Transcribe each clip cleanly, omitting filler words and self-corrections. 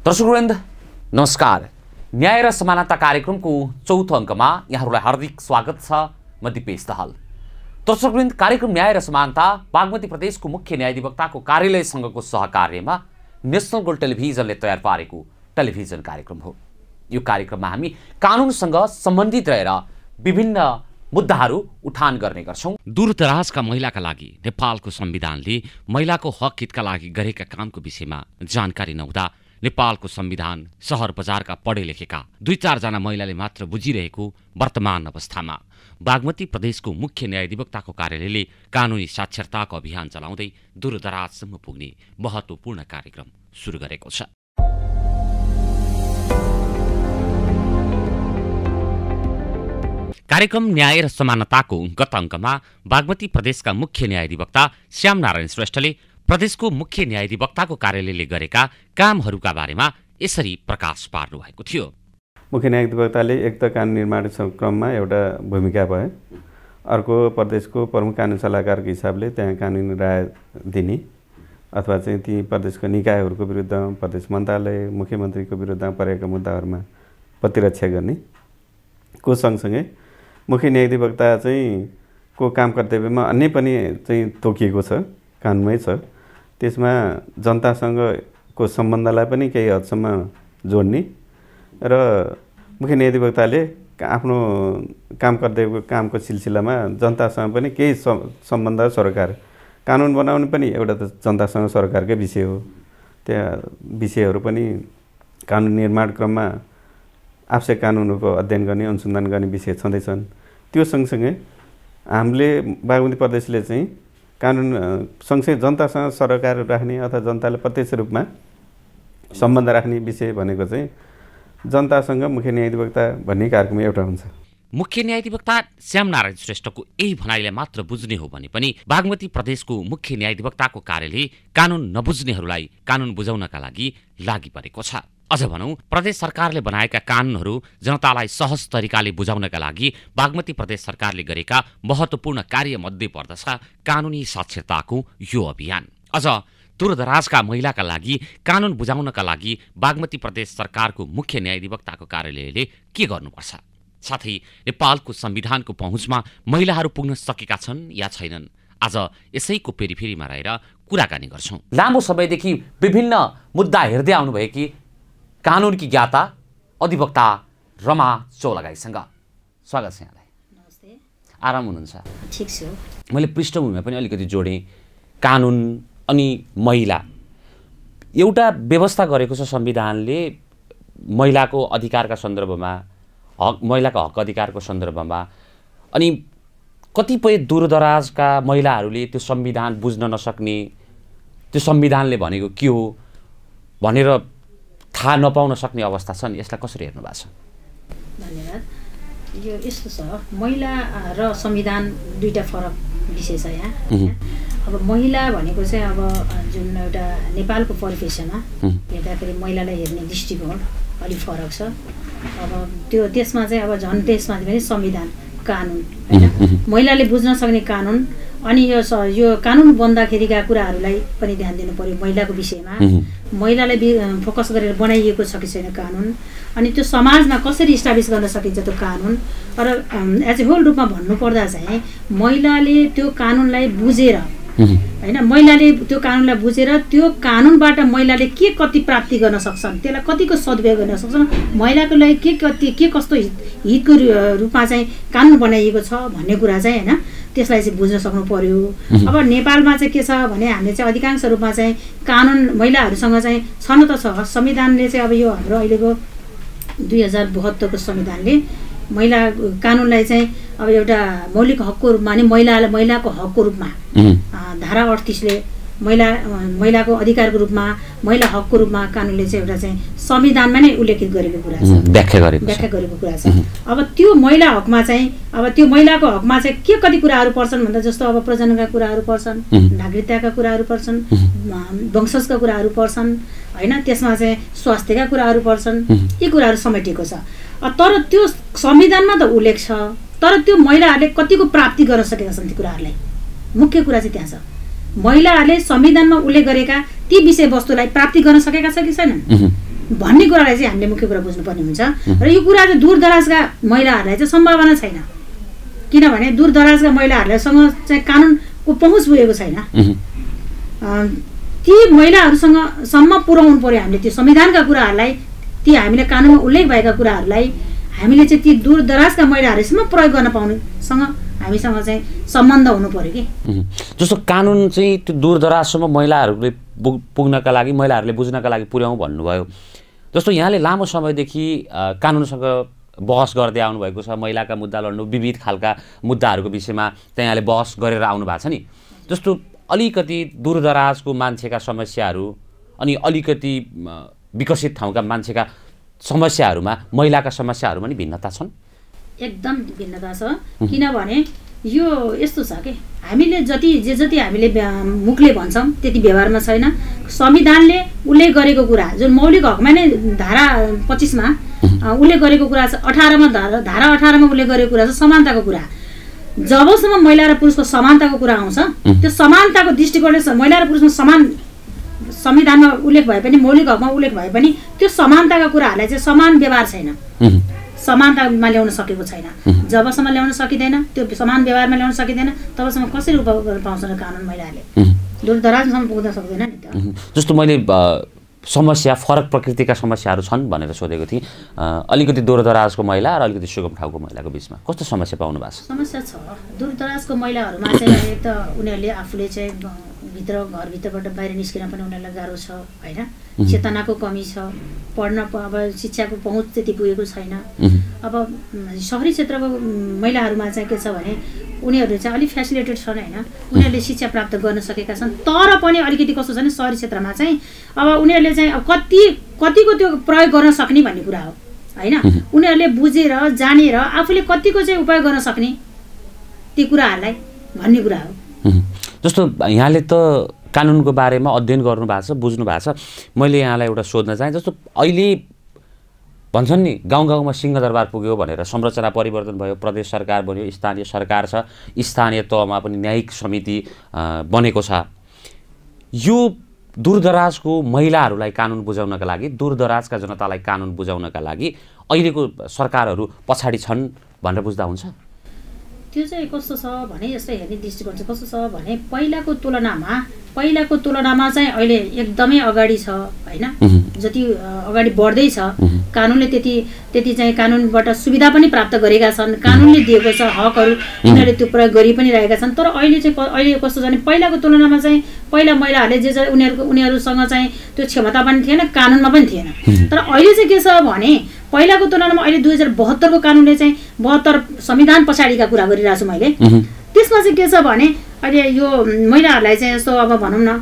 दर्शकवृन्द नमस्कार। न्याय र समानता कार्यक्रमको चौथो अङ्कमा यहाँहरूलाई हार्दिक स्वागत छ। म दिपेश दाहाल। दर्शकवृन्द, कार्यक्रम न्याय र समानता बागमती प्रदेशको मुख्य न्यायाधिवक्ताको कार्यालयसँगको सहकार्यमा नेशनल गोल्ड टेलिभिजनले तयार पारेको टेलिभिजन कार्यक्रम हो। यो कार्यक्रममा हामी कानुनसँग सम्बन्धित रहेर विभिन्न मुद्दाहरू उठान गर्ने गर्छौं। दूरदराजका महिलाका लागि नेपालको संविधानले महिलाको हक हितका लागि गरेका कामको विषयमा जानकारी नहुँदा नेपालको संविधान शहर बजारका पढे लेखेका 2-4 जना महिलाले मात्र बुझिरहेको वर्तमान अवस्थामा बागमती प्रदेशको मुख्य न्यायाधिवक्ताको कार्यालयले कानुनी साक्षरताको अभियान चलाउँदै दूरदराजसम्म पुग्ने महत्त्वपूर्ण कार्यक्रम सुरु गरेको छ। कार्यक्रम न्याय र समानताको गत अङ्कमा बागमती प्रदेशका मुख्य न्यायाधिवक्ता श्यामनारायण श्रेष्ठले प्रदेशको मुख्य न्यायाधिवक्ताको कार्यालयले गरेका कामहरूका बारेमा यसरी प्रकाश पार्नु भएको थियो। मुख्य न्यायाधिवक्ताले एक त कानुन निर्माण क्रममा एउटा भूमिका भए, अर्को प्रदेशको प्रमुख कानुन सल्लाहकारको हिसाबले त्यहाँ कानुनी राय दिने अथवा चाहिँ ती प्रदेशको निकायहरूको विरुद्धमा प्रदेश मन्त्रालय मुख्यमन्त्रीको विरुद्धमा परेका मुद्दाहरूमा प्रतिरक्षा गर्ने को सँगसँगै मुख्य न्यायाधिवक्ता चाहिँ को काम कर्तव्यमा अन्य पनि चाहिँ तोकिएको छ, कानुनमै छ। त्यसमा जनतासँगको सम्बन्धलाई पनि केही हदसम्म जोड्ने र मुख्य न्यायाधिवक्ताले आफ्नो काम कर्तव्यको कामको सिलसिलामा जनतासँग पनि केही सम्बन्ध सरकार कानुन बनाउने पनि एउटा त जनतासँग सरकारकै विषय हो। त्यहाँ विषयहरू पनि कानुन निर्माण क्रममा आवश्यक कानुनहरूको अध्ययन गर्ने अनुसन्धान गर्ने विषय छँदैछन्। त्यो सँगसँगै हामीले बागमती प्रदेशले चाहिँ कानुन सँगसँगै जनतासँग सरकार राख्ने अथवा जनताले प्रत्यक्ष रूपमा सम्बन्ध राख्ने विषय भनेको चाहिँ जनतासँग मुख्य न्यायाधिवक्ता भन्ने कार्यक्रम एउटा हुन्छ। मुख्य न्यायाधिवक्ता श्यामनारायण श्रेष्ठको यही भनाइलाई मात्र बुझ्ने हो भने पनि बागमती प्रदेशको मुख्य न्यायाधिवक्ताको कार्यालय कानुन नबुझ्नेहरूलाई कानुन बुझाउनका लागि परेको छ। अझ भनौं, प्रदेश सरकारले बनाएका कानुनहरू जनतालाई सहज तरिकाले बुझाउनका लागि बागमती प्रदेश सरकारले गरेका महत्त्वपूर्ण कार्यमध्ये पर्दछ कानुनी साक्षरताको यो अभियान। अझ दूरदराजका महिलाका लागि कानुन बुझाउनका लागि बागमती प्रदेश सरकारको मुख्य न्यायाधिवक्ताको कार्यालयले के गर्नुपर्छ, साथै नेपालको संविधानको पहुँचमा महिलाहरू पुग्न सकेका छन् या छैनन्, आज यसैको पेरिफेरीमा रहेर कुराकानी गर्छौं। लामो समयदेखि विभिन्न मुद्दा हेर्दै आउनुभएकी कानुनकी ज्ञाता अधिवक्ता रमा चौलागाईसँग स्वागत छ यहाँलाई। नमस्ते। आराम हुनुहुन्छ? ठिक छु। मैले पृष्ठभूमिमा पनि अलिकति जोडेँ। कानुन अनि महिला एउटा व्यवस्था गरेको छ संविधानले महिलाको अधिकारका सन्दर्भमा, महिलाको हक अधिकारको सन्दर्भमा। अनि कतिपय दूरदराजका महिलाहरूले त्यो संविधान बुझ्न नसक्ने, त्यो संविधानले भनेको के हो भनेर थाहा नपाउन सक्ने अवस्था छन्। यसलाई कसरी हेर्नु भएको छ? धन्यवाद। यो यस्तो छ, महिला र संविधान दुईटा फरक विषय छ यहाँ। अब महिला भनेको चाहिँ अब जुन एउटा नेपालको परिप्रेक्ष्यमा हेर्दाखेरि महिलालाई हेर्ने दृष्टिकोण अलिक फरक छ। अब त्यसमा चाहिँ अब झन् त्यसमा पनि संविधान कानुन हैन, महिलाले बुझ्न सक्ने कानुन अनि यो कानुन बन्दाखेरिका कुराहरूलाई पनि ध्यान दिनु पर्यो। महिलाको विषयमा महिलालाई फोकस गरेर बनाइएको छ कि छैन कानुन, अनि त्यो समाजमा कसरी इस्टाब्लिस गर्न सकिन्छ त्यो कानुन, र एज ए होल रूपमा भन्नुपर्दा चाहिँ महिलाले त्यो कानुनलाई बुझेर हैन, महिलाले त्यो कानुनलाई बुझेर त्यो कानुनबाट महिलाले के कति प्राप्ति गर्न सक्छन्, त्यसलाई कतिको सदुपयोग गर्न सक्छन्, महिलाको लागि के कस्तो हितको रूपमा चाहिँ कानुन बनाइएको छ भन्ने कुरा चाहिँ हैन, त्यसलाई चाहिँ बुझ्न सक्नु पर्यो। अब नेपालमा चाहिँ के छ भने हामीले चाहिँ अधिकांश रूपमा चाहिँ कानुन महिलाहरूसँग चाहिँ छन त छ। संविधानले चाहिँ अब यो हाम्रो अहिलेको 2072 को संविधानले महिला कानुनलाई चाहिँ अब एउटा मौलिक हकको रूपमा नि महिलाको हकको रूपमा धारा 38 ले महिलाको अधिकारको रूपमा, महिला हकको रूपमा कानुनले चाहिँ एउटा चाहिँ संविधानमा नै उल्लेखित गरेको कुरा छ, व्याख्या गरेको कुरा छ। अब त्यो महिला हकमा चाहिँ अब त्यो महिलाको हकमा चाहिँ के कति कुराहरू पर्छन् भन्दा जस्तो अब प्रजननका कुराहरू पर्छन्, नागरिकताका कुराहरू पर्छन्, वंशजका कुराहरू पर्छन् हैन, त्यसमा चाहिँ स्वास्थ्यका कुराहरू पर्छन्, यी कुराहरू समेटिएको छ। तर त्यो संविधानमा त उल्लेख छ, तर त्यो महिलाहरूले कतिको प्राप्ति गर्न सकेका छन् ती कुराहरूलाई, मुख्य कुरा चाहिँ त्यहाँ छ। महिलाहरूले संविधानमा उल्लेख गरेका ती विषयवस्तुलाई प्राप्ति गर्न सकेका छ कि छैनन्? भन्ने कुरालाई चाहिँ हामीले मुख्य कुरा बुझ्नुपर्ने हुन्छ। र यो कुरा चाहिँ दूरदराजका महिलाहरूलाई चाहिँ सम्भावना छैन, किनभने दूरदराजका महिलाहरूसँग चाहिँ कानुनको पहुँच पुगेको छैन। ती महिलाहरूसँग सम्म पुर्याउनु पर्यो हामीले त्यो संविधानका कुराहरूलाई, ती हामीले कानुनमा उल्लेख भएका कुराहरूलाई हामीले चाहिँ ती दूरदराजका महिलाहरूसम्म प्रयोग गर्न पाउनेसँग हामीसँग चाहिँ सम्बन्ध हुनु पर्यो कि। जस्तो कानुन चाहिँ त्यो दूरदराजसम्म महिलाहरूले पुग्नका लागि, महिलाहरूले बुझ्नका लागि पुर्याउँ भन्नुभयो। जस्तो यहाँले लामो समयदेखि कानुनसँग बहस गर्दै आउनुभएको छ, महिलाका मुद्दा लड्नु, विविध खालका मुद्दाहरूको विषयमा त्यहाँ यहाँले बहस गरेर आउनु भएको छ नि। जस्तो अलिकति दूरदराजको मान्छेका समस्याहरू अनि अलिकति विकसित ठाउँका मान्छेका समस्याहरूमा महिलाका समस्याहरूमा नि भिन्नता छन्? एकदम भिन्नता छ, किनभने यो यस्तो छ कि हामीले जति हामीले मुखले भन्छौँ त्यति व्यवहारमा छैन। संविधानले उल्लेख गरेको कुरा जुन मौलिक हकमा नै धारा 25 मा उल्लेख गरेको कुरा छ, 18 मा धारा 18 मा उल्लेख गरेको कुरा छ समानताको कुरा। जबसम्म महिला र पुरुषको समानताको कुरा आउँछ, त्यो समानताको दृष्टिकोणले महिला र पुरुषमा समान संविधानमा उल्लेख भए पनि, मौलिक हकमा उल्लेख भए पनि त्यो समानताका कुराहरूलाई चाहिँ समान व्यवहार छैन, समानतामा ल्याउन सकेको छैन। जबसम्म ल्याउन सकिँदैन, त्यो समान व्यवहारमा ल्याउन सकिँदैन, तबसम्म कसरी उपयोग गर्न पाउँछ र कानुन महिलाहरूले? दूरदराजसम्म पुग्न सक्दैन नि त। जस्तो मैले समस्या, फरक प्रकृतिका समस्याहरू छन् भनेर सोधेको थिएँ। अलिकति दूरदराजको महिला र अलिकति सुगम ठाउँको महिलाको बिचमा कस्तो समस्या पाउनु भएको छ? समस्या छ। दूरदराजको महिलाहरूमा चाहिँ एक त उनीहरूले आफूले चाहिँ घरभित्रबाट बाहिर निस्किन पनि उनीहरूलाई गाह्रो छ होइन, चेतनाको कमी छ, पढ्न अब शिक्षाको पहुँच त्यति पुगेको छैन। अब सहरी क्षेत्रको महिलाहरूमा चाहिँ के छ भने उनीहरू चाहिँ अलिक फेसिलिटेड छन् होइन, उनीहरूले शिक्षा प्राप्त गर्न सकेका छन्। तर पनि अलिकति कस्तो छ भने सहरी क्षेत्रमा चाहिँ अब उनीहरूले चाहिँ अब कतिको त्यो प्रयोग गर्न सक्ने भन्ने कुरा हो होइन। उनीहरूले बुझेर जानेर आफूले कतिको चाहिँ उपयोग गर्न सक्ने ती कुराहरूलाई भन्ने कुरा हो। जस्तो यहाँले त कानुनको बारेमा अध्ययन गर्नु भएको छ, बुझ्नु भएको छ। मैले यहाँलाई एउटा सोध्न चाहेँ, जस्तो अहिले भन्छन् नि गाउँ गाउँमा सिंहदरबार पुग्यो भनेर संरचना परिवर्तन भयो, प्रदेश सरकार बन्यो, स्थानीय सरकार छ, स्थानीय तहमा पनि न्यायिक समिति बनेको छ। यो दूरदराजको महिलाहरूलाई कानुन बुझाउनका लागि, दूरदराजका जनतालाई कानुन बुझाउनका लागि अहिलेको सरकारहरू पछाडि छन् भनेर बुझ्दा हुन्छ? त्यो चाहिँ कस्तो छ भने यस्तो हेर्ने दृष्टिकोण चाहिँ कस्तो छ भने पहिलाको तुलनामा चाहिँ अहिले एकदमै अगाडि छ होइन। जति अगाडि बढ्दैछ कानुनले त्यति चाहिँ कानुनबाट सुविधा पनि प्राप्त गरेका छन्, कानुनले दिएको छ हकहरू उनीहरूले त्यो प्रयोग गरि पनि रहेका छन्। तर अहिले कस्तो छ भने पहिलाको तुलनामा चाहिँ पहिला महिलाहरूले जे उनीहरूसँग चाहिँ त्यो क्षमता पनि थिएन, कानुनमा पनि थिएन। तर अहिले चाहिँ के छ भने पहिलाको तुलनामा अहिले 2072 को कानुनले चाहिँ 72 संविधान पछाडिका कुरा गरिरहेको छु मैले। त्यसमा चाहिँ के छ भने अहिले यो महिलाहरूलाई चाहिँ यस्तो अब भनौँ न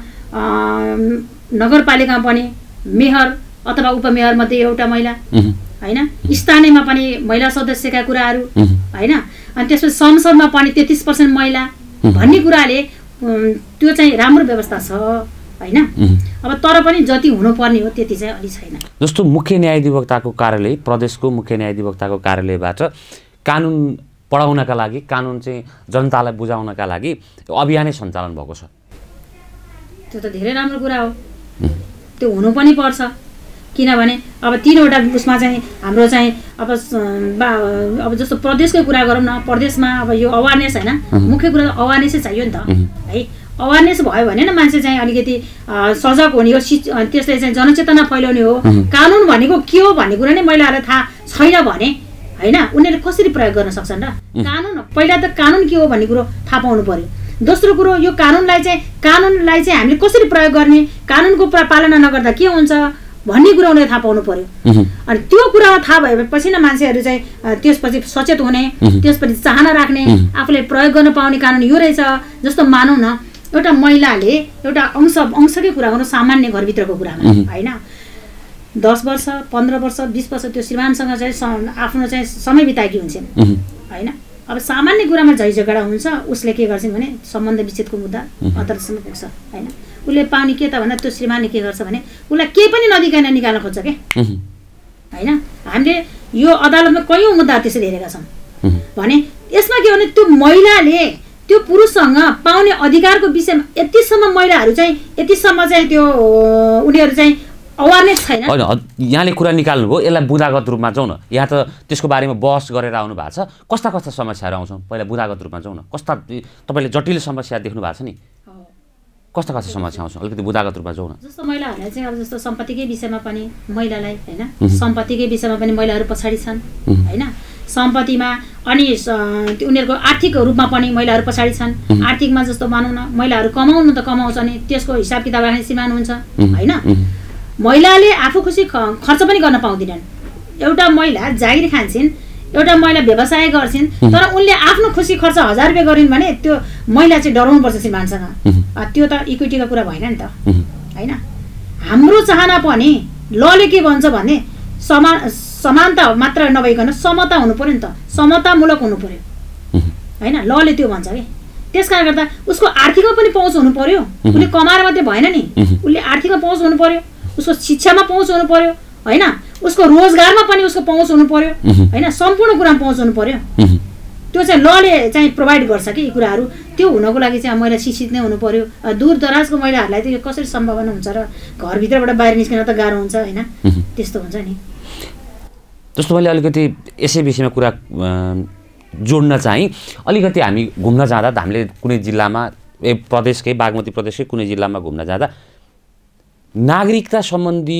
नगरपालिकामा पनि मेयर अथवा उपमेयर मध्ये एउटा महिला होइन, स्थानीयमा पनि महिला सदस्यका कुराहरू होइन, अनि त्यसपछि संसदमा पनि 33% महिला भन्ने कुराले त्यो चाहिँ राम्रो व्यवस्था छ होइन। अब तर पनि जति हुनुपर्ने हो त्यति चाहिँ अलि छैन। जस्तो मुख्य न्यायाधिवक्ताको कार्यालय, प्रदेशको मुख्य न्यायाधिवक्ताको कार्यालयबाट कानुन पढाउनका लागि, कानुन चाहिँ जनतालाई बुझाउनका लागि अभियानै सञ्चालन भएको छ। त्यो त धेरै राम्रो कुरा हो, त्यो हुनु पनि पर्छ। किनभने अब 3वटा उसमा चाहिँ हाम्रो चाहिँ अब जस्तो प्रदेशकै कुरा गरौँ न, प्रदेशमा अब यो अवेरनेस होइन, मुख्य कुरा अवेरनेसै चाहियो नि त है। अवेरनेस भयो भने न मान्छे चाहिँ अलिकति सजग हुने हो, त्यसले चाहिँ जनचेतना फैलाउने हो। कानुन भनेको के हो भन्ने कुरा नै महिलाहरूलाई थाहा छैन भने होइन उनीहरूले कसरी प्रयोग गर्न सक्छन् र? कानुन पहिला त कानुन के हो भन्ने कुरो थाहा पाउनु पर्यो। दोस्रो कुरो यो कानुनलाई चाहिँ हामीले कसरी प्रयोग गर्ने, कानुनको पालना नगर्दा के हुन्छ भन्ने कुरा उनीहरूले थाहा पाउनु पर्यो। अनि त्यो कुरामा थाहा भएपछि न मान्छेहरू चाहिँ त्यसपछि सचेत हुने, त्यसपछि चाहना राख्ने, आफूले प्रयोग गर्न पाउने कानुन यो रहेछ। जस्तो मानौँ न एउटा महिलाले एउटा अंशकै कुरा गर्नु, सामान्य घरभित्रको कुरामा होइन, 10 वर्ष 15 वर्ष 20 वर्ष त्यो श्रीमानसँग चाहिँ आफ्नो चाहिँ समय बिताएकी हुन्छन् होइन। अब सामान्य कुरामा झैझगडा हुन्छ, उसले के गर्छन् भने सम्बन्ध विच्छेदको मुद्दा अदालतसम्म पुग्छ होइन। उसले पाउने के त भन्दा त्यो श्रीमानले के गर्छ भने उसलाई केही पनि नदिकन निकाल्न खोज्छ के होइन। हामीले यो अदालतमा कयौँ मुद्दा त्यसरी हेरेका छौँ भने यसमा के भने त्यो महिलाले त्यो पुरुषसँग पाउने अधिकारको विषयमा यतिसम्म महिलाहरू चाहिँ यतिसम्म चाहिँ त्यो उनीहरू चाहिँ अवेरनेस छैन। होइन, यहाँले कुरा निकाल्नुभयो, यसलाई बुँदागत रूपमा जाउँ न। यहाँ त त्यसको बारेमा बहस गरेर आउनु भएको छ। कस्ता कस्ता समस्याहरू आउँछन्, पहिला बुँदागत रूपमा जाउँ न। कस्ता तपाईँले जटिल समस्या देख्नु भएको छ नि, कस्ता कस्ता समस्या आउँछ, अलिकति बुँदागत रूपमा जाउँ न। जस्तो महिलाहरूलाई चाहिँ अब जस्तो सम्पत्तिकै विषयमा पनि महिलालाई होइन, सम्पत्तिकै विषयमा पनि महिलाहरू पछाडि छन् होइन, सम्पत्तिमा अनि उनीहरूको आर्थिक रूपमा पनि महिलाहरू पछाडि छन्। आर्थिकमा जस्तो भनौँ न, महिलाहरू कमाउनु त कमाउँछ नि, त्यसको हिसाब किताब राख्ने सीमान हुन्छ होइन। महिलाले आफू खुसी खर्च पनि गर्न पाउँदिनन्। एउटा महिला जागिर खान्छन्, एउटा महिला व्यवसाय गर्छिन्, तर उनले आफ्नो खुसी खर्च 1000 रुपियाँ गरिन् भने त्यो महिला चाहिँ डराउनुपर्छ श्रीमानसँग। त्यो त इक्विटीको कुरा भएन नि त होइन। हाम्रो चाहना पनि लले के भन्छ भने समानता मात्र नभइकन समता हुनु पर्यो नि त, समतामूलक हुनु पर्यो होइन, लले त्यो भन्छ कि। त्यस कारणले गर्दा उसको आर्थिकमा पनि पहुँच हुनु पर्यो, उसले कमाएर मात्रै भएन नि, उसले आर्थिकमा पहुँच हुनु पर्यो, उसको शिक्षामा पहुँच हुनु पर्यो होइन, उसको रोजगारमा पनि उसको पहुँच हुनु पर्यो होइन, सम्पूर्ण कुरामा पहुँच हुनु पर्यो। त्यो चाहिँ लले चाहिँ प्रोभाइड गर्छ कि यी कुराहरू। त्यो हुनको लागि चाहिँ महिला शिक्षित नै हुनु पर्यो। दूर दराजको महिलाहरूलाई त यो कसरी सम्भावना हुन्छ र घरभित्रबाट बाहिर निस्किन त गाह्रो हुन्छ होइन, त्यस्तो हुन्छ नि। जस्तो मैले अलिकति यसै विषयमा कुरा जोड्न चाहिँ, अलिकति हामी घुम्न जाँदा हामीले कुनै जिल्लामा प्रदेशकै बागमती प्रदेशकै कुनै जिल्लामा घुम्न जाँदा नागरिकता सम्बन्धी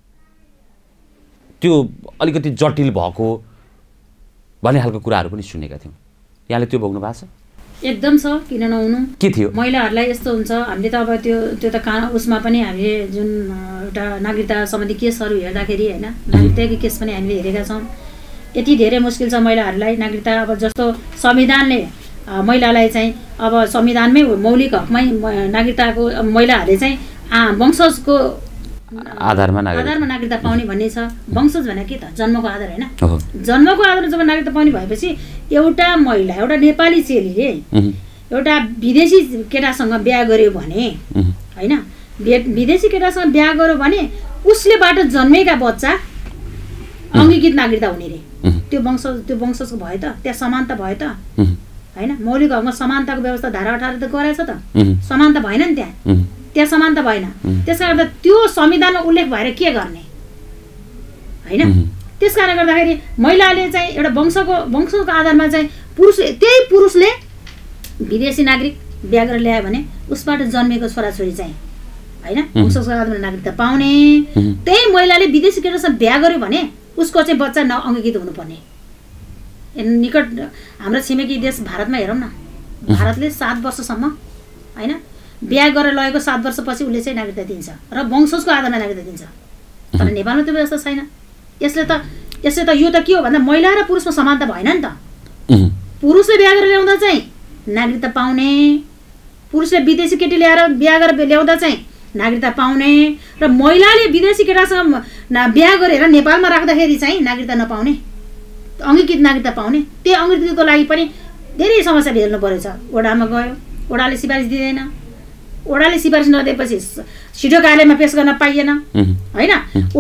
त्यो अलिकति जटिल भएको भन्ने खालको कुराहरू पनि सुनेका थियौँ। यहाँले त्यो भोग्नु भएको छ? एकदम छ, किन नहुनु। के थियो? महिलाहरूलाई यस्तो हुन्छ, हामीले त अब त्यो त उसमा पनि हामीले जुन एउटा नागरिकता सम्बन्धी केसहरू हेर्दाखेरि होइन, नागरिकताकै केस पनि हामीले हेरेका छौँ। यति धेरै मुस्किल छ महिलाहरूलाई नागरिकता। अब जस्तो संविधानले महिलालाई चाहिँ अब संविधानमै मौलिक हकमै नागरिकताको महिलाहरूले चाहिँ वंशजको आधारमा नागरिकता पाउने भन्ने छ। वंशज भने के त? जन्मको आधार होइन। जन्मको आधारमा जब नागरिकता पाउने भएपछि एउटा महिला, एउटा नेपाली चेलीले एउटा विदेशी केटासँग बिहा गर्यो भने होइन, विदेशी केटासँग बिहा गर्यो भने उसलेबाट जन्मेका बच्चा अङ्गीकृत नागरिकता हुने रे। त्यो वंशजको भयो त, त्यहाँ समानता भयो त होइन। मौलिक हकमा समानताको व्यवस्था धारा 18 त गराएछ त, समानता भएन नि त्यहाँ समानता भएन। त्यस कारणले त्यो संविधानमा उल्लेख भएर के गर्ने होइन। त्यस कारणले गर्दाखेरि महिलाले चाहिँ एउटा वंशको आधारमा चाहिँ त्यही पुरुषले विदेशी नागरिक बिहा गरेर ल्यायो भने उसबाट जन्मेको छोराछोरी चाहिँ होइन वंशको आधारमा नागरिकता पाउने। त्यही महिलाले विदेशी केटासँग बिहा गर्यो भने उसको चाहिँ बच्चा अङ्गीकृत हुनुपर्ने। निकट हाम्रो छिमेकी देश भारतमा हेरौँ न, भारतले 7 वर्षसम्म होइन बिहा गरेर लगेको 7 वर्षपछि उसले चाहिँ नागरिकता दिन्छ र वंशजको आधारमा नागरिकता दिन्छ। तर नेपालमा त्यो व्यवस्था छैन। यसले त यो त के हो भन्दा महिला र पुरुषमा समानता भएन नि त। पुरुषले बिहा गरेर ल्याउँदा चाहिँ नागरिकता पाउने, पुरुषले विदेशी केटी ल्याएर बिहा गरेर ल्याउँदा चाहिँ नागरिकता पाउने, र महिलाले विदेशी केटासँग बिहा गरेर नेपालमा राख्दाखेरि चाहिँ नागरिकता नपाउने, अङ्गीकृत नागरिकता पाउने। त्यो अङ्गीकृतको लागि पनि धेरै समस्या झेल्नु परेछ। ओडामा गयो, ओडाले सिफारिस दिँदैन, ओडाले सिफारिस नदिएपछि छिटो कार्यालयमा पेश गर्न पाइएन होइन।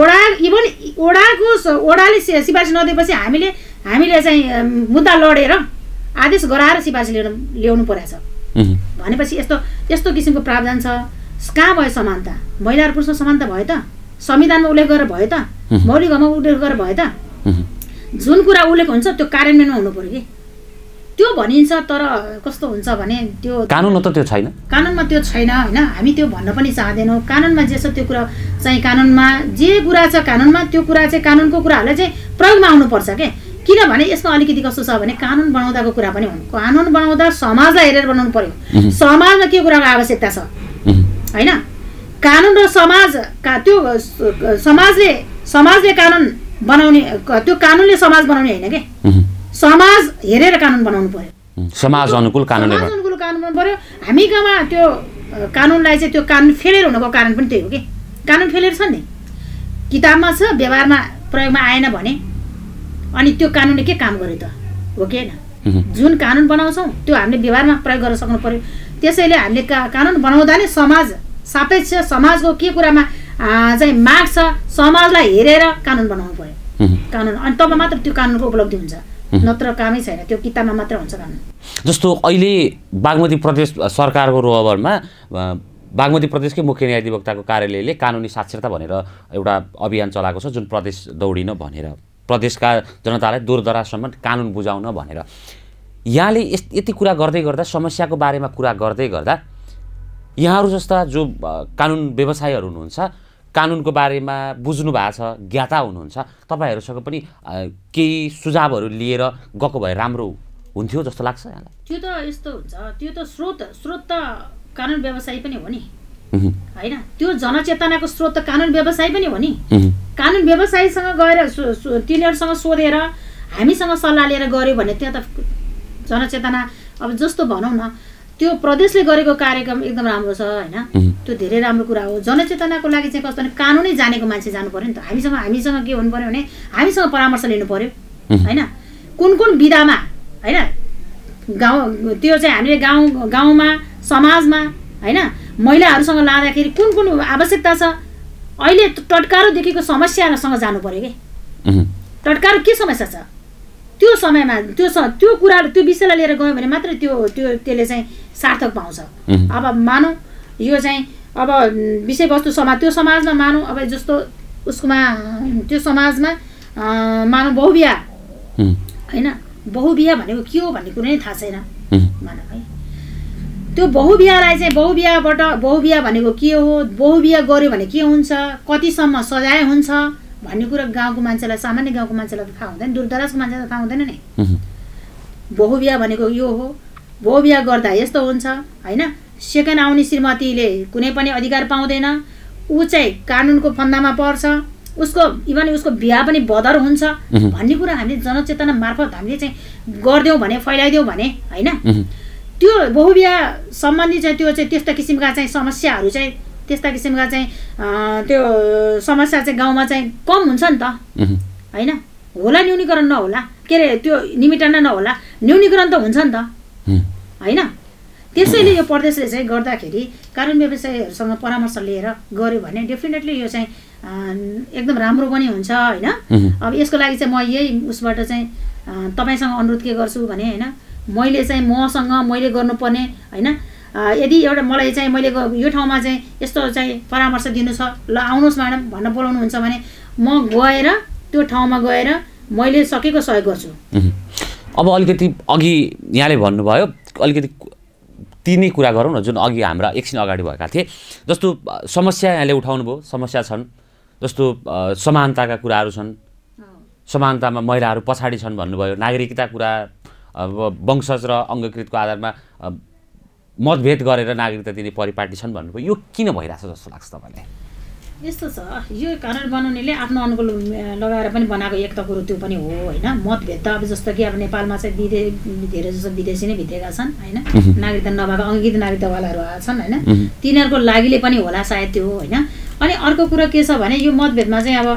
ओडाले सिफारिस नदिएपछि हामीले चाहिँ मुद्दा लडेर आदेश गराएर सिफारिस ल्याउनु परेछ भनेपछि यस्तो किसिमको प्रावधान छ। कहाँ भयो समानता? महिला र पुरुषमा समानता भयो त? संविधानमा उल्लेख गरेर भयो त? मौलिक हकमा उल्लेख गरेर भयो त? जुन कुरा उल्लेख हुन्छ त्यो कार्यान्वयनमा हुनु पर्यो कि। त्यो भनिन्छ तर कस्तो हुन्छ भने त्यो कानुनमा त त्यो छैन, कानुनमा त्यो छैन होइन। हामी त्यो भन्न पनि चाहँदैनौँ। कानुनमा जे छ त्यो कुरा चाहिँ कानुनमा जे कुरा छ कानुनमा त्यो कुरा चाहिँ कानुनको कुराहरूलाई चाहिँ प्रयोगमा आउनुपर्छ के। किनभने यसमा अलिकति कस्तो छ भने कानुन बनाउँदाको कुरा पनि हुनु, कानुन बनाउँदा समाजलाई हेरेर बनाउनु पर्यो। समाजमा के कुराको आवश्यकता छ होइन। कानुन र समाजका त्यो समाजले कानुन बनाउने, त्यो कानुनले समाज बनाउने होइन के। समाज हेरेर कानुन बनाउनु पर्यो, समाज अनुकूल कानुन बनाउनु पर्यो। हामी गाउँमा त्यो कानुनलाई चाहिँ त्यो कानुन फेलेर हुनुको कारण पनि त्यही हो कि। कानुन फेलेर छ नि, किताबमा छ, व्यवहारमा प्रयोगमा आएन भने अनि त्यो कानुनले के काम गर्यो त? हो कि होइन? जुन कानुन बनाउँछौँ त्यो हामीले व्यवहारमा प्रयोग गर्न सक्नु पर्यो। त्यसैले हामीले कानुन बनाउँदा नै समाज सापेक्ष, समाजको के कुरामा चाहिँ माग छ समाजलाई हेरेर कानुन बनाउनु पर्यो। कानुन अनि तब मात्र त्यो कानुनको उपलब्धि हुन्छ, नत्र कामै छैन। त्यो किताबमा मात्र हुन्छ कानुन। जस्तो अहिले बागमती प्रदेश सरकारको रोहबरमा बागमती प्रदेशकै मुख्य न्यायाधिवक्ताको कार्यालयले कानुनी साक्षरता भनेर एउटा अभियान चलाएको छ, जुन प्रदेश दौडिन भनेर, प्रदेशका जनतालाई दूरदराजसम्म कानुन बुझाउन भनेर। यहाँले यति कुरा गर्दै गर्दा, समस्याको बारेमा कुरा गर्दै गर्दा, यहाँहरू जस्ता जो कानुन व्यवसायीहरू हुनुहुन्छ, कानुनको बारेमा बुझ्नु भएको छ, ज्ञाता हुनुहुन्छ, तपाईँहरूसँग पनि केही सुझावहरू लिएर गएको भए राम्रो हुन्थ्यो जस्तो लाग्छ यहाँलाई? त्यो त यस्तो हुन्छ, त्यो त स्रोत त कानुन व्यवसायी पनि हो नि, होइन? त्यो जनचेतनाको स्रोत त कानुन व्यवसायी पनि हो नि। कानुन व्यवसायीसँग गएर तिनीहरूसँग सोधेर हामीसँग सल्लाह लिएर गऱ्यो भने त्यहाँ त जनचेतना, अब जस्तो भनौँ न, त्यो प्रदेशले गरेको कार्यक्रम एकदम राम्रो छ, होइन? त्यो धेरै राम्रो कुरा हो। जनचेतनाको लागि चाहिँ कस्तो भने कानुनै जानेको मान्छे जानु पर्यो नि त। हामीसँग के हुनु पर्यो भने हामीसँग परामर्श लिनु पर्यो, होइन? कुन विधामा, होइन, त्यो चाहिँ हामीले गाउँमा समाजमा, होइन, महिलाहरूसँग लाँदाखेरि कुन आवश्यकता छ, अहिले टटकारो देखेको समस्यासँग जानु पर्यो कि टटकारो के समस्या छ त्यो समयमा त्यो कुराहरू त्यो विषयलाई लिएर गयो भने मात्रै त्यसले चाहिँ सार्थक पाउँछ। अब मानौँ यो चाहिँ अब विषयवस्तु त्यो समाजमा मानौँ अब जस्तो उसकोमा त्यो समाजमा मानौँ बहुविवाह, होइन? बहुविवाह भनेको के हो भन्ने कुरो नै थाहा छैन मानौँ है। त्यो बहुविवाहलाई चाहिँ बहुविवाह भनेको के हो, बहुविवाह गर्यो भने के हुन्छ, कतिसम्म सजाय हुन्छ भन्ने कुरा गाउँको मान्छेलाई, सामान्य गाउँको मान्छेलाई त थाहा हुँदैन, दूरदराजको मान्छेलाई थाहा हुँदैन नि। बहुविवाह भनेको यो हो, बहुविवाह गर्दा यस्तो हुन्छ, होइन? सेकेन्ड आउने श्रीमतीले कुनै पनि अधिकार पाउँदैन, ऊ चाहिँ कानुनको फन्दामा पर्छ, उसको बिहा पनि बदर हुन्छ भन्ने कुरा हामीले जनचेतना मार्फत हामीले चाहिँ गरिदियौँ भने, फैलाइदियौँ भने, होइन, त्यो बहुविवाह सम्बन्धी चाहिँ त्यो चाहिँ त्यस्ता किसिमका चाहिँ समस्याहरू चाहिँ त्यस्ता किसिमका चाहिँ त्यो समस्या चाहिँ गाउँमा चाहिँ कम हुन्छ नि त, होइन? होला न्यूनीकरण नहोला, के अरे त्यो निमिटना नहोला, न्यूनीकरण त हुन्छ नि त, होइन? त्यसैले यो प्रदेशले चाहिँ गर्दाखेरि कानुन व्यवसायीहरूसँग परामर्श लिएर गऱ्यो भने डेफिनेटली यो चाहिँ एकदम राम्रो पनि हुन्छ, होइन? अब यसको लागि चाहिँ म यही उसबाट चाहिँ तपाईँसँग अनुरोध के गर्छु भने, होइन, मैले गर्नुपर्ने, होइन, यदि एउटा मलाई चाहिँ मैले यो ठाउँमा चाहिँ यस्तो चाहिँ परामर्श दिनु छ, ल आउनुहोस् म्याडम भनेर बोलाउनुहुन्छ भने म गएर त्यो ठाउँमा गएर मैले सकेको सहयोग गर्छु। अब अलिकति अघि यहाँले भन्नुभयो, अलिकति तिनै कुरा गरौँ न जुन अघि हाम्रा एकछिन अगाडि भएका थिए। जस्तो समस्या यहाँले उठाउनु भयो, समस्या छन्, जस्तो समानताका कुराहरू छन्, समानतामा महिलाहरू पछाडि छन् भन्नुभयो, नागरिकता कुरा, अब वंशज र अङ्गकृतको आधारमा मतभेद गरेर नागरिकता दिने परिपाटी छन् भन्नुभयो। यो किन भइरहेछ जस्तो लाग्छ तपाईँलाई? यस्तो छ, यो कानुन बनाउनेले आफ्नो अनुकूल लगाएर पनि बनाएको एक त कुरो त्यो पनि हो, होइन? मतभेद त अब जस्तो कि अब नेपालमा चाहिँ धेरै जस्तो विदेशी नै भित्रेका छन्, होइन? नागरिकता नभएको अङ्गीकृत नागरिकतावालाहरू आएका छन्, होइन? तिनीहरूको लागिले पनि होला सायद त्यो, होइन? अनि अर्को कुरो के छ भने यो मतभेदमा चाहिँ अब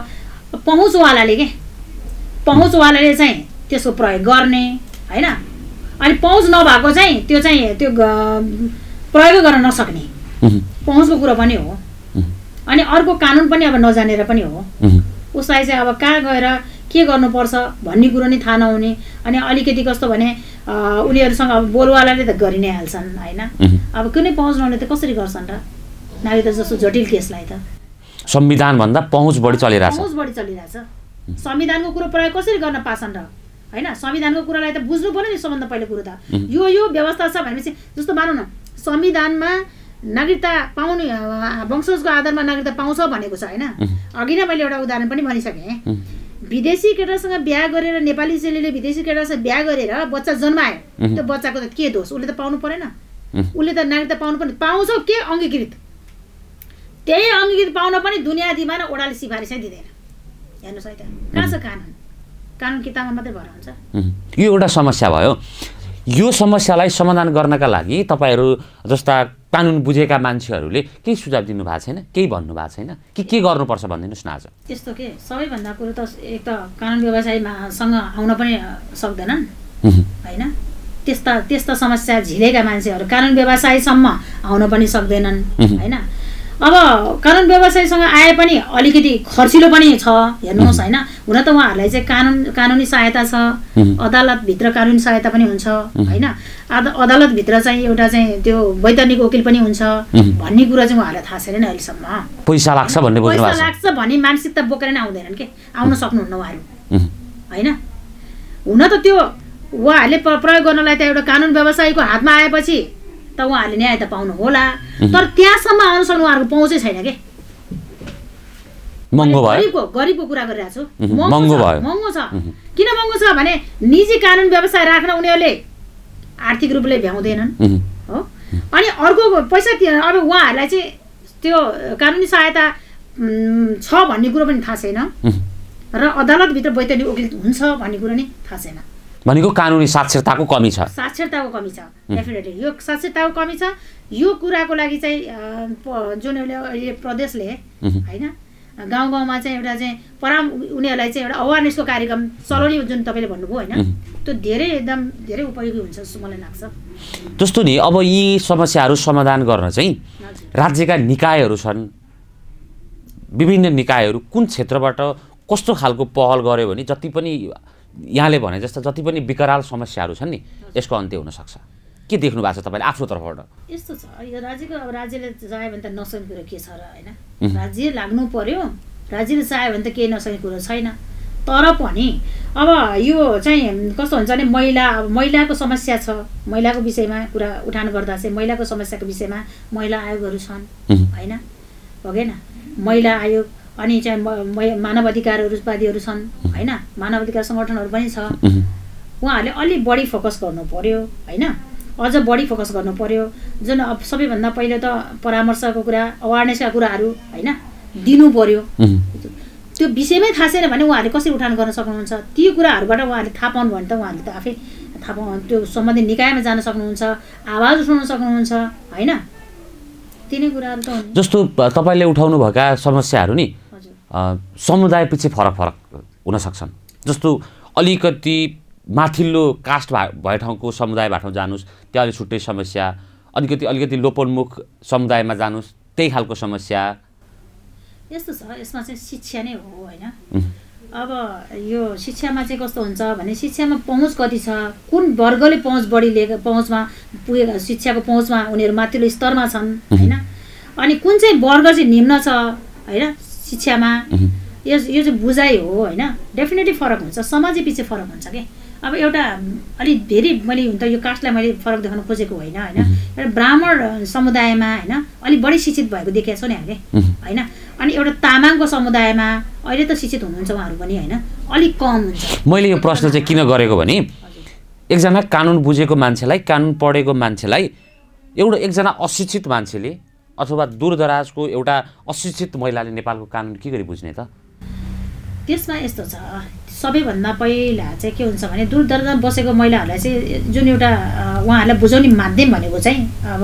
पहुँचवालाले चाहिँ त्यसको प्रयोग गर्ने, होइन? अनि पहुँच नभएको चाहिँ त्यो प्रयोग गर्न नसक्ने पहुँचको कुरो पनि हो। अनि अर्को कानुन पनि अब नजानेर पनि हो, उसलाई चाहिँ अब कहाँ गएर के गर्नुपर्छ भन्ने कुरो नै थाहा नहुने, अनि अलिकति कस्तो भने उनीहरूसँग अब बोलवालाले त गरि नै हाल्छन्, होइन? अब कुनै पहुँच नहुने त कसरी गर्छन् र नागरिकता जस्तो जटिल केसलाई? त संविधानभन्दा पहुँच बढी चलिरहेछ, संविधानको कुरो प्रयोग कसरी गर्न पाछन् र, होइन? संविधानको कुरालाई त बुझ्नु पर्यो नि सबभन्दा पहिलो कुरो त। यो व्यवस्था छ भनेपछि जस्तो मानौँ न संविधानमा नागरिकता पाउने वंशजको आधारमा नागरिकता पाउँछ भनेको छ, होइन? अघि नै मैले एउटा उदाहरण पनि भनिसकेँ, विदेशी केटासँग बिहा गरेर नेपाली चेलीले विदेशी केटासँग बिहा गरेर बच्चा जन्मायो, त्यो बच्चाको त के दोष? उसले त पाउनु परेन, उसले त नागरिकता पाउनु पर्ने, पाउँछ के अङ्गीकृत, त्यही अङ्गीकृत पाउन पनि दुनियाँ दिमाग ओडाले सिफारिसै दिँदैन। हेर्नुहोस् है त, कहाँ छ कानुन किताबमा मात्रै भएर हुन्छ। यो एउटा समस्या भयो। यो समस्यालाई समाधान गर्नका लागि तपाईँहरू जस्ता कानुन बुझेका मान्छेहरूले केही सुझाव दिनु भएको छैन, केही भन्नु भएको छैन कि के गर्नुपर्छ भनिदिनुहोस् न आज? त्यस्तो के सबैभन्दा कुरो त एक त कानुन व्यवसायीसँग आउन पनि सक्दैनन्, होइन? त्यस्ता समस्या झिलेका मान्छेहरू कानुन व्यवसायीसम्म आउन पनि सक्दैनन्, होइन? अब कानुन व्यवसायीसँग आए पनि अलिकति खर्चिलो पनि छ हेर्नुहोस् होइन। हुन त उहाँहरूलाई चाहिँ कानुनी सहायता छ, अदालतभित्र कानुनी सहायता पनि हुन्छ होइन। अदालतभित्र चाहिँ एउटा चाहिँ त्यो वैधानिक वकिल पनि हुन्छ भन्ने कुरा चाहिँ उहाँहरूलाई थाहा छैन अहिलेसम्म। पैसा लाग्छ भन्ने बुझ्नु भएको छ। पैसा लाग्छ भन्ने मानसिकता बोकेर नै आउँदैनन् के, आउन सक्नुहुन्न उहाँहरू होइन। हुन त त्यो उहाँहरूले प्रयोग गर्नलाई त एउटा कानुन व्यवसायीको हातमा आएपछि त उहाँहरूले न्याय त पाउनु होला, तर त्यहाँसम्म आउन सक्नु उहाँहरूको पहुँचै छैन के। महँगो भयो, गरिबको कुरा गरिरहेको छु। महँगो भयो, महँगो छ। किन महँगो छ भने निजी कानुन व्यवसाय राख्न उनीहरूले आर्थिक रूपले भ्याउँदैनन् हो। अनि अर्को पैसा अब उहाँहरूलाई चाहिँ त्यो कानुनी सहायता छ भन्ने कुरो पनि थाहा छैन र अदालतभित्र वैधानिक वकिल हुन्छ भन्ने कुरो नै थाहा छैन। भनेको कानुनी साक्षरताको कमी छ। साक्षरताको कमी छ डेफिनेटली, यो साक्षरताको कमी छ। यो कुराको लागि चाहिँ जुन अहिले प्रदेशले होइन गाउँ गाउँमा चाहिँ एउटा चाहिँ उनीहरूलाई चाहिँ एउटा अवेरनेसको कार्यक्रम चलाउने जुन तपाईँले भन्नुभयो होइन, त्यो एकदम धेरै उपयोगी हुन्छ जस्तो मलाई लाग्छ। जस्तो नि अब यी समस्याहरू समाधान गर्न चाहिँ राज्यका निकायहरू छन्, विभिन्न निकायहरू कुन क्षेत्रबाट कस्तो खालको पहल गर्यो भने जति पनि यहाँले भने जस्तो जति पनि विकराल समस्याहरू छन् नि यसको अन्त्य हुनसक्छ। के देख्नु भएको छ तपाईँले आफ्नो तर्फबाट? यस्तो छ यो राज्यको, अब राज्यले चाह्यो भने त नसक्ने कुरो के छ र होइन। राज्य लाग्नु पर्यो, राज्यले चाह्यो भने त केही नसक्ने कुरो छैन। तर पनि अब यो चाहिँ कस्तो हुन्छ भने महिलाको समस्या छ, महिलाको विषयमा कुरा उठान गर्दा चाहिँ महिलाको समस्याको विषयमा महिला आयोगहरू छन् होइन, भएन महिला आयोग। अनि चाहिँ मानव अधिकारवादीहरू छन् होइन, मानव अधिकार सङ्गठनहरू पनि छ। उहाँहरूले अलि बढी फोकस गर्नु पर्यो होइन, अझ बढी फोकस गर्नु पर्यो। जुन अब सबैभन्दा पहिलो त परामर्शको कुरा, अवेरनेसका कुराहरू होइन दिनु पर्यो। त्यो विषयमै थाहा छैन भने उहाँहरूले कसरी उठान गर्न सक्नुहुन्छ? ती कुराहरूबाट उहाँहरूले थाहा पाउनु भने त उहाँहरूले त आफै थाहा पाउनु, त्यो सम्बन्धित निकायमा जान सक्नुहुन्छ, आवाज उठाउन सक्नुहुन्छ होइन। तिनै कुराहरू त जस्तो तपाईँले उठाउनु भएका समस्याहरू नि समुदाय पछि फरक हुन सक्छन्। जस्तो अलिकति माथिल्लो कास्ट भए ठाउँको समुदायबाट जानुहोस् त्यहाँ अलिक छुट्टै समस्या, अलिकति लोपोन्मुख समुदायमा जानुहोस् त्यही खालको समस्या। यस्तो छ, यसमा चाहिँ शिक्षा नै हो होइन। अब यो शिक्षामा चाहिँ कस्तो हुन्छ भने शिक्षामा पहुँच कति छ, कुन वर्गले पहुँचमा पुगेका, शिक्षाको पहुँचमा उनीहरू माथिल्लो स्तरमा छन् होइन। अनि कुन चाहिँ वर्ग चाहिँ निम्न छ होइन शिक्षामा, यो चाहिँ बुझाइ हो होइन। डेफिनेटली फरक हुन्छ, समाजै पछि फरक हुन्छ कि। अब एउटा अलिक धेरै मैले हुन त यो कास्टलाई मैले फरक देखाउन खोजेको होइन होइन। एउटा ब्राह्मण समुदायमा होइन अलिक बढी शिक्षित भएको देखेको छौँ नि हामीले होइन। अनि एउटा तामाङको समुदायमा अहिले त शिक्षित हुनुहुन्छ उहाँहरू पनि होइन, अलिक कम हुन्छ। मैले यो प्रश्न चाहिँ किन गरेको भने एकजना कानुन बुझेको मान्छेलाई, कानुन पढेको मान्छेलाई एकजना अशिक्षित मान्छेले अथवा दूरदराजको एउटा अशिक्षित महिलाले नेपालको कानुन के गरी बुझ्ने त? त्यसमा यस्तो छ, सबैभन्दा पहिला चाहिँ के हुन्छ भने दूरदराजमा बसेको महिलाहरूलाई चाहिँ जुन एउटा उहाँहरूलाई बुझाउने माध्यम भनेको चाहिँ अब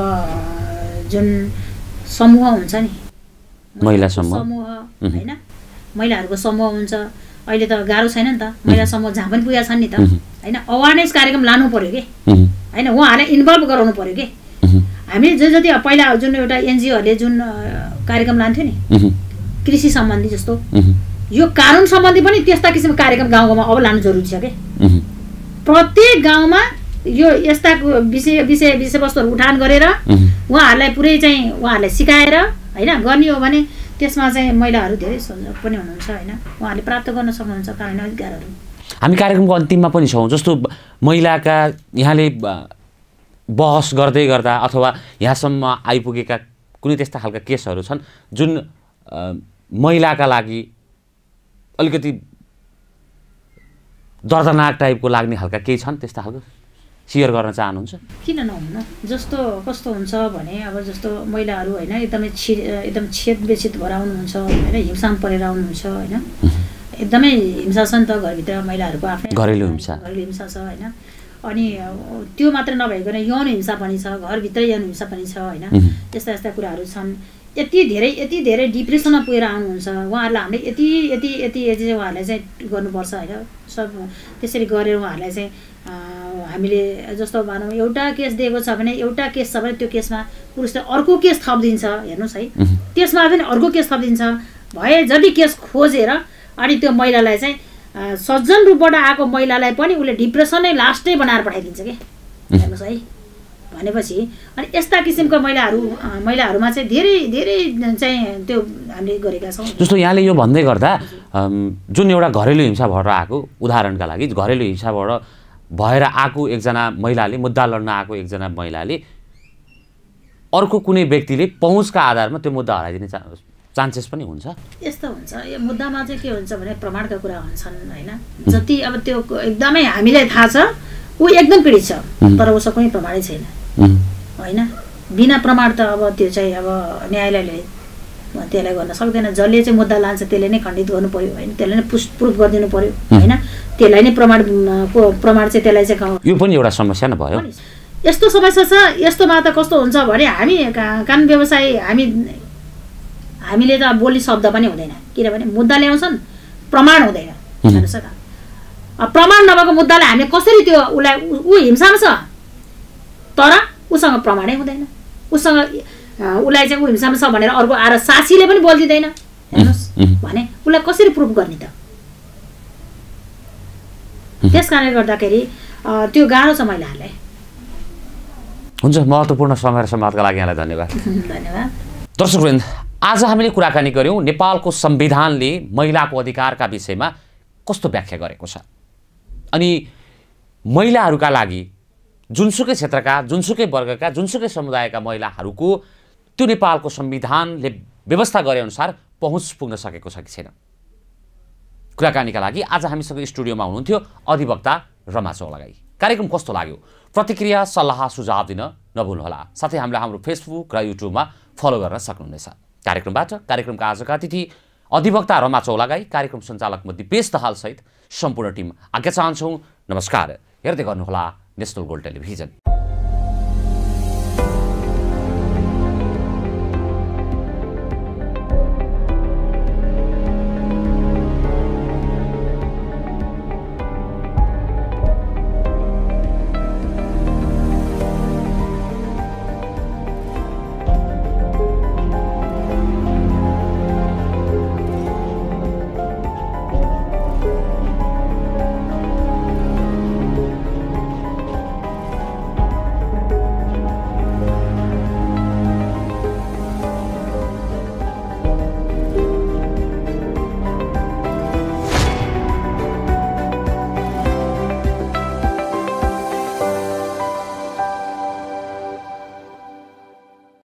जुन समूह हुन्छ नि, महिला समूह होइन, महिलाहरूको समूह हुन्छ। अहिले त गाह्रो छैन नि त, महिला समूह जहाँ पनि पुगेका छन् नि त होइन। अवेरनेस कार्यक्रम लानु पर्यो कि होइन, उहाँहरूलाई इन्भल्भ गराउनु पर्यो कि। हामीले जति पहिला जुन एउटा एनजिओहरूले जुन कार्यक्रम लान्थ्यो नि कृषि सम्बन्धी जस्तो, यो कानुन सम्बन्धी पनि त्यस्ता किसिमको कार्यक्रम गाउँ गाउँमा अब लानु जरुरी छ कि। प्रत्येक गाउँमा यो यस्ता विषयवस्तुहरू उठान गरेर उहाँहरूलाई पुरै चाहिँ उहाँहरूलाई सिकाएर होइन गर्ने हो भने त्यसमा चाहिँ महिलाहरू धेरै सजग पनि हुनुहुन्छ होइन, उहाँहरूले प्राप्त गर्न सक्नुहुन्छ कानुनी अधिकारहरू। हामी कार्यक्रमको अन्तिममा पनि छौँ। जस्तो महिलाका यहाँले बहस गर्दै गर्दा अथवा यहाँसम्म आइपुगेका कुनै त्यस्ता खालका केसहरू छन् जुन महिलाका लागि अलिकति दर्दनाक टाइपको लाग्ने खालका केही छन्, त्यस्ता खालको सेयर गर्न चाहनुहुन्छ? किन नहुनु। जस्तो कस्तो हुन्छ भने अब जस्तो महिलाहरू होइन एकदम छेदबेछेद भएर आउनुहुन्छ होइन, हिंसामा परेर आउनुहुन्छ होइन। एकदमै हिंसा छ नि त घरभित्र, महिलाहरूको आफ्नै घरेलु हिंसा छ होइन। अनि त्यो मात्र नभइकन यौन हिंसा पनि छ, घरभित्र यौन हिंसा पनि छ होइन। यस्ता कुराहरू छन्। यति धेरै डिप्रेसनमा पुगेर आउनुहुन्छ उहाँहरूलाई हामीले यति चाहिँ उहाँहरूलाई चाहिँ गर्नुपर्छ होइन। सब त्यसरी गरेर उहाँहरूलाई चाहिँ हामीले जस्तो भनौँ एउटा केस दिएको छ भने एउटा केस छ भने त्यो केसमा पुरुषले अर्को केस थपिदिन्छ हेर्नुहोस् है त्यसमा पनि अर्को केस थपिदिन्छ भए जति केस खोजेर अनि त्यो महिलालाई चाहिँ सज्जन रूपबाट आएको महिलालाई पनि उसले डिप्रेसनै लास्टै बनाएर पठाइदिन्छ कि हेर्नुहोस् है भनेपछि अनि यस्ता किसिमका महिलाहरूमा चाहिँ धेरै धेरै चाहिँ त्यो हामीले गरेका छौँ। जस्तो यहाँले यो भन्दै गर्दा जुन एउटा घरेलु हिंसा भएर आएको उदाहरणका लागि घरेलु हिंसाबाट भएर आएको एकजना महिलाले मुद्दा लड्न आएको एकजना महिलाले अर्को कुनै व्यक्तिले पहुँचका आधारमा त्यो मुद्दा हराइदिने चान्सेस पनि हुन्छ। यस्तो हुन्छ यो मुद्दामा चाहिँ के हुन्छ भने प्रमाणका कुरा हुन्छन् होइन जति अब त्यो एकदमै हामीलाई थाहा छ ऊ एकदम पीडित छ तर उसको कुनै प्रमाणै छैन होइन बिना प्रमाण त अब त्यो चाहिँ अब न्यायालयले त्यसलाई गर्न सक्दैन जसले चाहिँ मुद्दा लान्छ त्यसले नै खण्डित गर्नु पर्यो होइन त्यसले नै प्रुफ गरिदिनु पर्यो होइन त्यसलाई नै प्रमाण चाहिँ त्यसलाई चाहिँ यो पनि एउटा समस्या नै भयो। यस्तो समस्या छ यस्तोमा त कस्तो हुन्छ भने हामी कानुन व्यवसाय हामीले त बोली शब्द पनि हुँदैन किनभने मुद्दा ल्याउँछन् प्रमाण हुँदैन हेर्नुहोस् त प्रमाण नभएको मुद्दालाई हामीले कसरी त्यो उसलाई ऊ हिंसामा छ तर उसँग प्रमाणै हुँदैन उसलाई चाहिँ ऊ हिंसामा छ भनेर अर्को आएर साक्षीले पनि बोलिदिँदैन हेर्नुहोस् भने उसलाई कसरी प्रुफ गर्ने त त्यस कारणले गर्दाखेरि त्यो गाह्रो छ महिलाहरूलाई। हुन्छ महत्त्वपूर्ण समय र संवादका लागि यहाँलाई धन्यवाद। धन्यवाद। दर्शकवृन्द आज हामीले कुराकानी गर्यौँ नेपालको संविधानले महिलाको अधिकारका विषयमा कस्तो व्याख्या गरेको छ अनि महिलाहरूका लागि जुनसुकै क्षेत्रका जुनसुकै वर्गका जुनसुकै समुदायका महिलाहरूको त्यो नेपालको संविधानले व्यवस्था गरे अनुसार पहुँच पुग्न सकेको छ कि छैन। कुराकानीका लागि आज हामीसँग स्टुडियोमा हुनुहुन्थ्यो अधिवक्ता रमा चौलागाई। कार्यक्रम कस्तो लाग्यो प्रतिक्रिया सल्लाह सुझाव दिन नभुल्नुहोला। साथै हामीलाई हाम्रो फेसबुक र युट्युबमा फलो गर्न सक्नुहुनेछ। कार्यक्रमका आजका अतिथि अधिवक्ता रमा चौलागाई कार्यक्रम सञ्चालक म दिपेश दाहाल सहित सम्पूर्ण टिम आज्ञा चाहन्छौँ। नमस्कार। हेर्दै गर्नुहोला नेसनल गोल्ड टेलिभिजन।